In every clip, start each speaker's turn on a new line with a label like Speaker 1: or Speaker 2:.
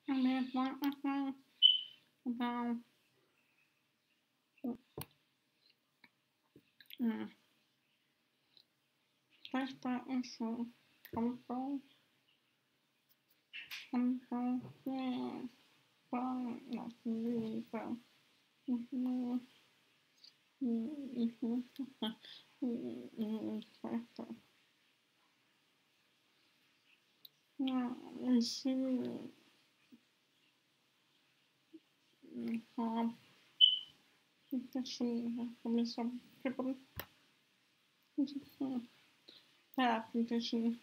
Speaker 1: And there's one about uh, flashback issue. CONVO, yeah, but not really well. Mm-hmm. Mm-hmm. Flashback. Yeah, we see how actually probably some people that application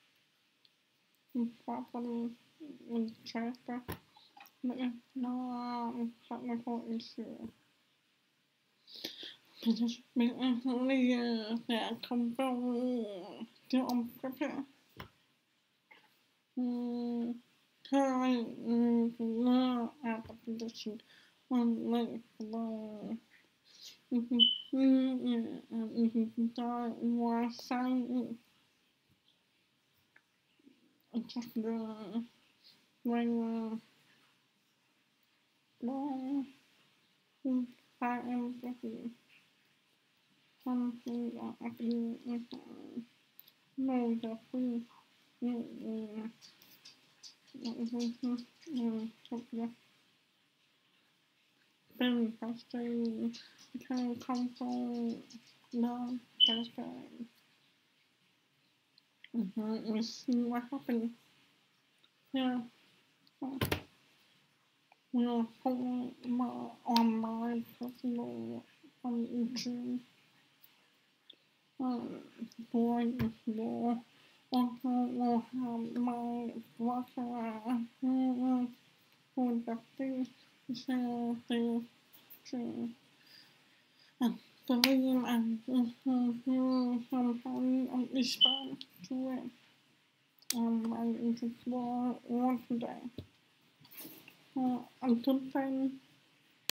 Speaker 1: problem with character. But if no technical issue. Because recently that come from the unprepared. Current now application on like below. Start was signing just the regular long I am getting something happening no the free very frustrating because come from no that's we see what happened. Yeah. Yeah, for my online personal YouTube boy before also will have my worker productive share things to believe and sometimes respond to it my explore all today. Until then